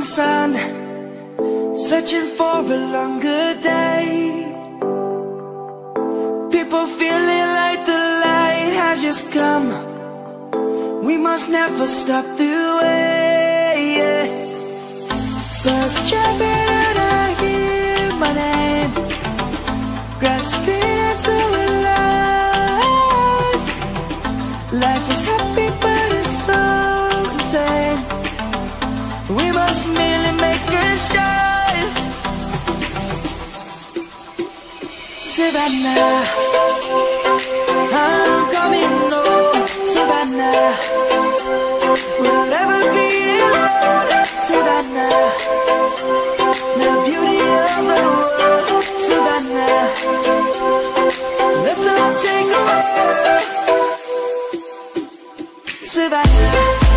morning sun, searching for a longer day. People feeling like the light has just come. We must never stop the way. Birds jumping and I hear my name, grasping into a life. Life is happy but it's so insane. We must merely make a start. Savannah, I'm coming home. Savannah, we'll never be alone. Savannah, the beauty of the world. Savannah, let's all take a walk. Savannah,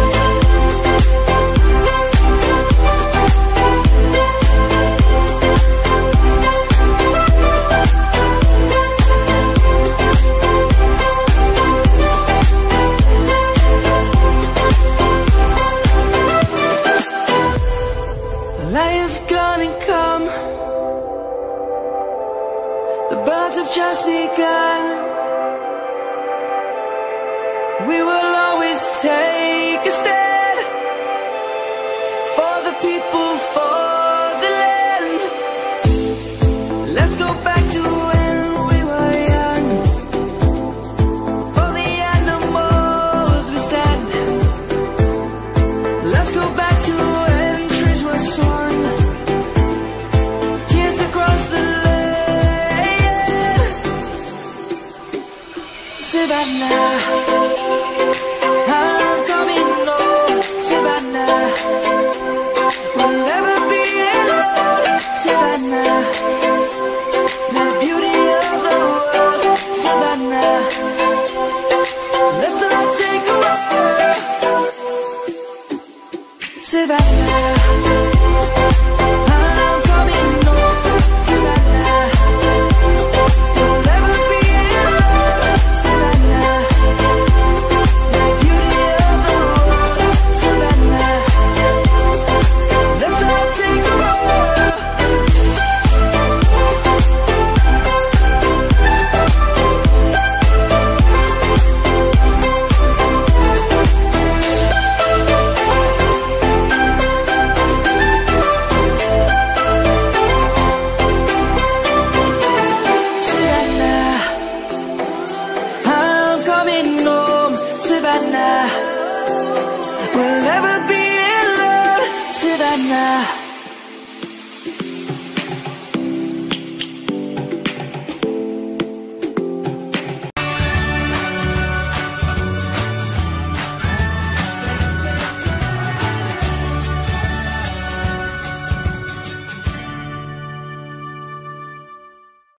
light is gonna come. The birds have just begun. We will always take a stand for the people, for the land. Let's go back to when we were young. For the animals we stand. Let's go back to when trees were swung. Kids across the land. Savannah, I'm coming home. Savannah, we'll never be alone. Savannah, the beauty of the world. Savannah, let's all take a walk. Savannah, I'm coming home. Savannah, we'll never be alone. Savannah, the beauty of the world. Savannah, let's all take a walk. Savannah, I'm coming home. Savannah, we'll never be alone. Savannah.